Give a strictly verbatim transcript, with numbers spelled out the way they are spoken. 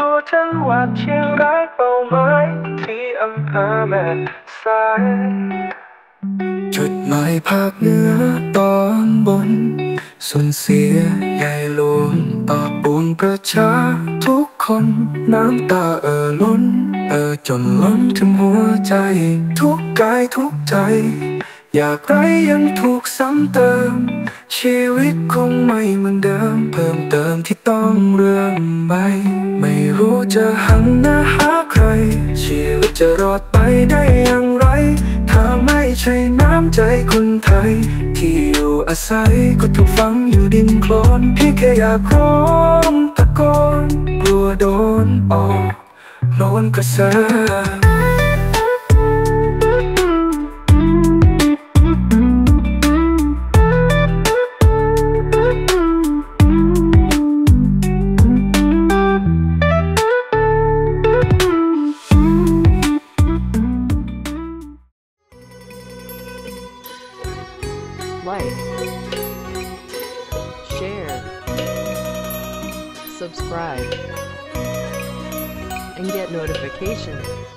รู้จังหวัดเชียงรายเป้าหมายที่อำเภอแม่สายจุดหมายภาคเหนือตอนบนสูญเสียใหญ่หลวงต่อปวงประชาทุกคนน้ำตาเอ่อล้นเอ่อจนล้นถึงหัวใจทุกกายทุกใจอยากไรยังถูกซ้ำเติมชีวิตคงไม่เหมือนเดิมเพิ่มเติมที่ต้องเรื่องใหม่ไม่รู้จะหันหน้าหาใครชีวิตจะรอดไปได้อย่างไรถ้าไม่ใช่น้ำใจคนไทยที่อยู่อาศัยก็ถูกฝังอยู่ดินโคลนเพียงแค่อยากร้องตะโกนกลัวโดนออกโลนกระแส Like, share, subscribe, and get notifications.